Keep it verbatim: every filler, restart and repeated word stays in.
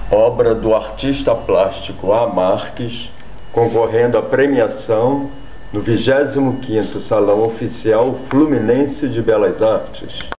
obra do artista plástico A. Marques, concorrendo à premiação no vigésimo quinto Salão Oficial Fluminense de Belas Artes.